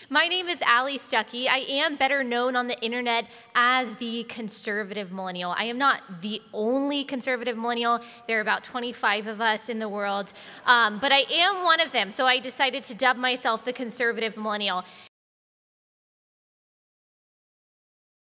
My name is Allie Stuckey. I am better known on the internet as the conservative millennial. I am not the only conservative millennial. There are about 25 of us in the world, but I am one of them, so I decided to dub myself the conservative millennial.